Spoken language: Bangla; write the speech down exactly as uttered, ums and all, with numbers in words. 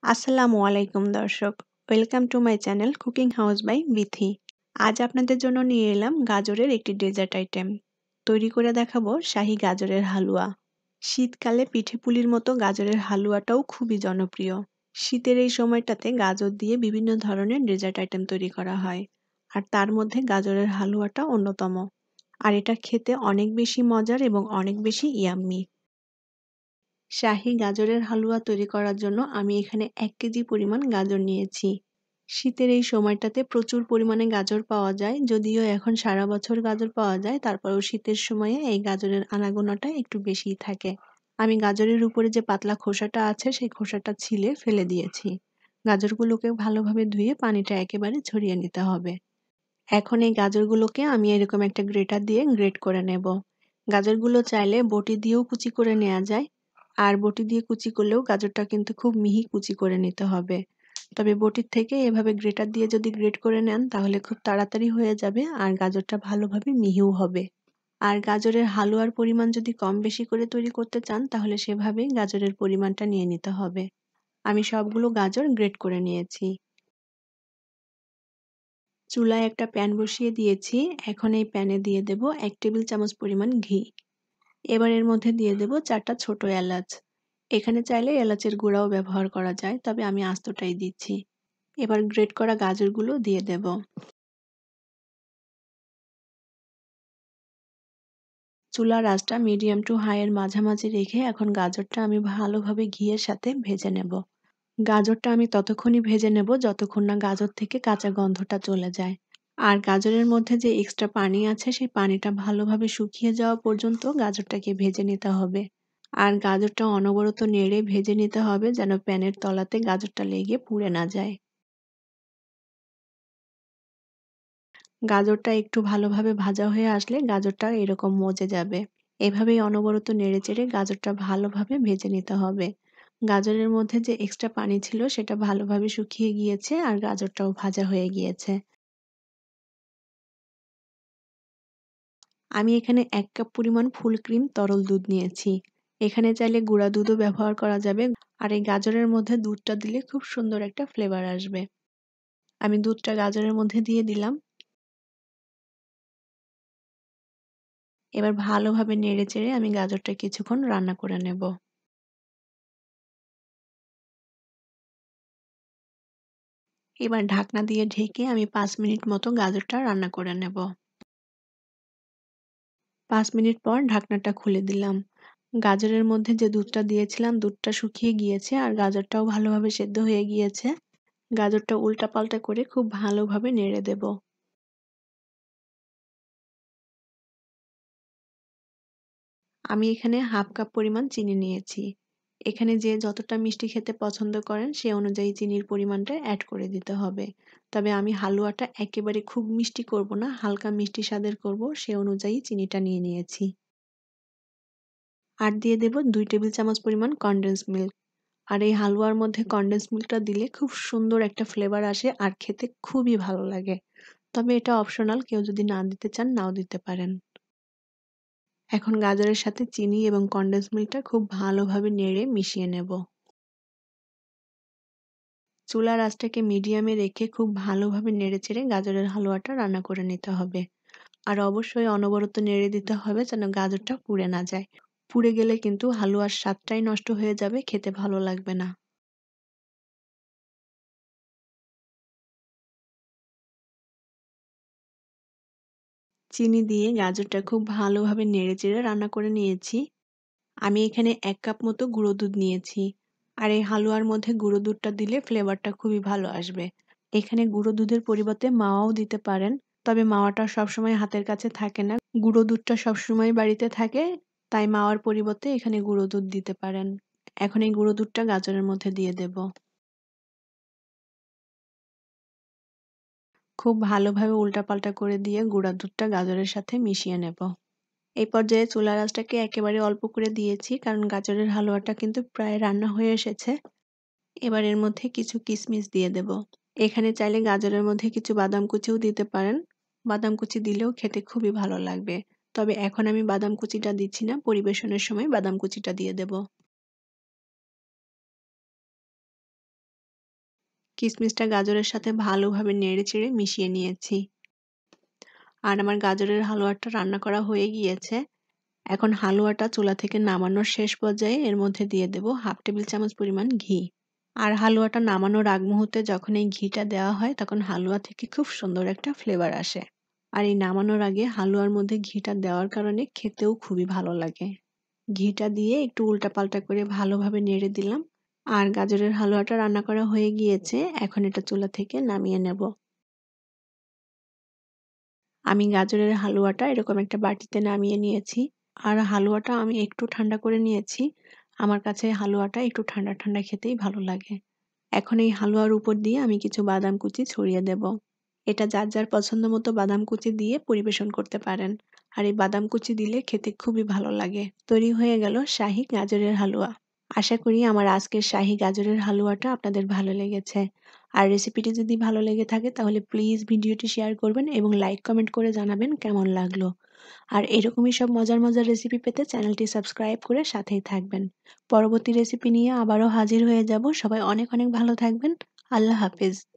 আসসালামু আলাইকুম দর্শক, welcome to my channel cooking house by Bithi. আজ আপনাদের জন্য নিয়ে এলাম গাজরের একটি ডেজার্ট আইটেম। তৈরি করে দেখাবো শাহী গাজরের হালুয়া। শীতকালে পিঠে পুলির মতো গাজরের হালুয়াটাও খুবই জনপ্রিয়। শীতের এই সময়টাতে গাজর দিয়ে বিভিন্ন ধরনের ডেজার্ট আইটেম তৈরি করা হয়, আর তার মধ্যে গাজরের হালুয়াটা অন্যতম। আর এটা খেতে অনেক বেশি মজার এবং অনেক বেশি ইয়াম্মি। শাহী গাজরের হালুয়া তৈরি করার জন্য আমি এখানে এক কেজি পরিমাণ গাজর নিয়েছি। শীতের এই সময়টাতে প্রচুর পরিমাণে গাজর পাওয়া যায়, যদিও এখন সারা বছর গাজর পাওয়া যায়, তারপরেও শীতের সময়ে এই গাজরের আনাগোনাটা একটু বেশিই থাকে। আমি গাজরের উপরে যে পাতলা খোসাটা আছে সেই খোসাটা ছিলে ফেলে দিয়েছি। গাজরগুলোকে ভালোভাবে ধুয়ে পানিটা একেবারে ঝরিয়ে নিতে হবে। এখন এই গাজরগুলোকে আমি এরকম একটা গ্রেটার দিয়ে গ্রেট করে নেব। গাজরগুলো চাইলে বটি দিয়েও কুচি করে নেওয়া যায়, আর বটি দিয়ে কুচি করলেও গাজরটা কিন্তু খুব মিহি কুচি করে নিতে হবে। তবে বটির থেকে এভাবে গ্রেটার দিয়ে যদি গ্রেট করে নেন তাহলে খুব তাড়াতাড়ি হয়ে যাবে, আর গাজরটা ভালোভাবে মিহিও হবে। আর গাজরের হালুয়ার পরিমাণ যদি কম বেশি করে তৈরি করতে চান তাহলে সেভাবেই গাজরের পরিমাণটা নিয়ে নিতে হবে। আমি সবগুলো গাজর গ্রেট করে নিয়েছি। চুলায় একটা প্যান বসিয়ে দিয়েছি। এখন এই প্যানে দিয়ে দেব এক টেবিল চামচ পরিমাণ ঘি। এবার এর মধ্যে দিয়ে দেব চারটা ছোট এলাচ। এখানে চাইলে এলাচের গুঁড়াও ব্যবহার করা যায়, তবে আমি আস্তটাই দিচ্ছি। এবার গ্রেট করা গাজরগুলো দিয়ে দেব। চুলার আঁচটা মিডিয়াম টু হাই এর মাঝামাঝি রেখে এখন গাজরটা আমি ভালোভাবে ঘিয়ের সাথে ভেজে নেব। গাজরটা আমি ততক্ষণই ভেজে নেব যতক্ষণ না গাজর থেকে কাঁচা গন্ধটা চলে যায়। আর গাজরের মধ্যে যে এক্সট্রা পানি আছে সেই পানিটা ভালোভাবে শুকিয়ে যাওয়া পর্যন্ত গাজরটাকে ভেজে নিতে হবে। আর গাজরটা অনবরত নেড়ে ভেজে নিতে হবে যেন প্যানের তলাতে গাজরটা লেগে পুড়ে না যায়। গাজরটা একটু ভালোভাবে ভাজা হয়ে আসলে গাজরটা এরকম মজে যাবে। এভাবেই অনবরত নেড়েচেড়ে গাজরটা ভালোভাবে ভেজে নিতে হবে। গাজরের মধ্যে যে এক্সট্রা পানি ছিল সেটা ভালোভাবে শুকিয়ে গিয়েছে, আর গাজরটাও ভাজা হয়ে গিয়েছে। আমি এখানে এক কাপ পরিমাণ ফুল ক্রিম তরল দুধ নিয়েছি। এখানে চাইলে গুঁড়া দুধও ব্যবহার করা যাবে, আর এই গাজরের মধ্যে দুধটা দিলে খুব সুন্দর একটা ফ্লেভার আসবে। আমি দুধটা গাজরের মধ্যে দিয়ে দিলাম। এবার ভালোভাবে নেড়েচেড়ে আমি গাজরটা কিছুক্ষণ রান্না করে নেব। এবার ঢাকনা দিয়ে ঢেকে আমি পাঁচ মিনিট মতো গাজরটা রান্না করে নেব। পাঁচ মিনিট পর ঢাকনাটা খুলে দিলাম। গাজরের মধ্যে যে দুধটা দিয়েছিলাম দুধটা শুকিয়ে গিয়েছে, আর গাজরটাও ভালোভাবে সেদ্ধ হয়ে গিয়েছে। গাজরটা উল্টাপাল্টা করে খুব ভালোভাবে নেড়ে দেব। আমি এখানে হাফ কাপ পরিমাণ চিনি নিয়েছি। এখানে যে যতটা মিষ্টি খেতে পছন্দ করেন সে অনুযায়ী চিনির পরিমাণটা অ্যাড করে দিতে হবে। তবে আমি হালুয়াটা একেবারে খুব মিষ্টি করব না, হালকা মিষ্টি স্বাদের করব, সে অনুযায়ী চিনিটা নিয়ে নিয়েছি। আর দিয়ে দেব দুই টেবিল চামচ পরিমাণ কনডেন্স মিল্ক। আর এই হালুয়ার মধ্যে কনডেন্স মিল্কটা দিলে খুব সুন্দর একটা ফ্লেভার আসে আর খেতে খুবই ভালো লাগে। তবে এটা অপশনাল, কেউ যদি না দিতে চান নাও দিতে পারেন। এখন গাজরের সাথে চিনি এবং কনডেন্স মিল্কটা খুব ভালোভাবে নেড়ে মিশিয়ে নেব। চুলার আঁচটাকে মিডিয়ামে রেখে খুব ভালোভাবে নেড়েচেড়ে গাজরের হালুয়াটা রান্না করে নিতে হবে। আর অবশ্যই অনবরত নেড়ে দিতে হবে যেন গাজরটা পুড়ে না যায়। পুড়ে গেলে কিন্তু হালুয়ার স্বাদটাই নষ্ট হয়ে যাবে, খেতে ভালো লাগবে না। চিনি দিয়ে গাজরটা খুব ভালোভাবে নেড়েচেড়ে রান্না করে নিয়েছি। আমি এখানে এক কাপ মতো গুঁড়ো দুধ নিয়েছি। আর এই হালুয়ার মধ্যে গুঁড়ো দুধটা দিলে ফ্লেভারটা খুবই ভালো আসবে। এখানে গুঁড়ো দুধের পরিবর্তে মাওয়াও দিতে পারেন। তবে মাওয়াটা সবসময় হাতের কাছে থাকে না। গুঁড়ো দুধটা সবসময় বাড়িতে থাকে, তাই মাওয়ার পরিবর্তে এখানে গুঁড়ো দুধ দিতে পারেন। এখন এই গুঁড়ো দুধটা গাজরের মধ্যে দিয়ে দেব। খুব ভালোভাবে উল্টাপাল্টা করে দিয়ে গুঁড়া দুধটা গাজরের সাথে মিশিয়ে নেব। এই পর্যায়ে চুলার আঁচটাকে একেবারে অল্প করে দিয়েছি, কারণ গাজরের হালুয়াটা কিন্তু প্রায় রান্না হয়ে এসেছে। এবার এর মধ্যে কিছু কিশমিশ দিয়ে দেব। এখানে চাইলে গাজরের মধ্যে কিছু বাদাম কুচিও দিতে পারেন। বাদাম কুচি দিলেও খেতে খুবই ভালো লাগবে। তবে এখন আমি বাদাম কুচিটা দিচ্ছি না, পরিবেশনের সময় বাদাম কুচিটা দিয়ে দেব। কিশমিশটা গাজরের সাথে ভালোভাবে নেড়েচেড়ে মিশিয়ে নিয়েছি। আর আমার গাজরের হালুয়াটা রান্না করা হয়ে গিয়েছে। এখন হালুয়াটা চুলা থেকে নামানোর শেষ পর্যায়ে এর মধ্যে দিয়ে দেব হাফ টেবিল চামচ পরিমাণ ঘি। আর হালুয়াটা নামানোর আগ মুহূর্তে যখন এই ঘিটা দেওয়া হয় তখন হালুয়া থেকে খুব সুন্দর একটা ফ্লেভার আসে। আর এই নামানোর আগে হালুয়ার মধ্যে ঘিটা দেওয়ার কারণে খেতেও খুবই ভালো লাগে। ঘিটা দিয়ে একটু উল্টাপাল্টা করে ভালোভাবে নেড়ে দিলাম। আর গাজরের হালুয়াটা রান্না করা হয়ে গিয়েছে, এখন এটা চুলা থেকে নামিয়ে নেব। আমি গাজরের হালুয়াটা এরকম একটা বাটিতে নামিয়ে নিয়েছি। আর হালুয়াটা আমি একটু ঠান্ডা করে নিয়েছি। আমার কাছে হালুয়াটা একটু ঠান্ডা ঠান্ডা খেতেই ভালো লাগে। এখন এই হালুয়ার উপর দিয়ে আমি কিছু বাদাম কুচি ছড়িয়ে দেব। এটা যার যার পছন্দ মতো বাদাম কুচি দিয়ে পরিবেশন করতে পারেন। আর এই বাদাম কুচি দিলে খেতে খুবই ভালো লাগে। তৈরি হয়ে গেল শাহী গাজরের হালুয়া। আশা করি আমার আজকের শাহী গাজরের হালুয়াটা আপনাদের ভালো লেগেছে। আর রেসিপিটি যদি ভালো লেগে থাকে তাহলে প্লিজ ভিডিওটি শেয়ার করবেন এবং লাইক কমেন্ট করে জানাবেন কেমন লাগলো। আর এরকমই সব মজার মজার রেসিপি পেতে চ্যানেলটি সাবস্ক্রাইব করে সাথেই থাকবেন। পরবর্তী রেসিপি নিয়ে আবারও হাজির হয়ে যাব। সবাই অনেক অনেক ভালো থাকবেন। আল্লাহ হাফেজ।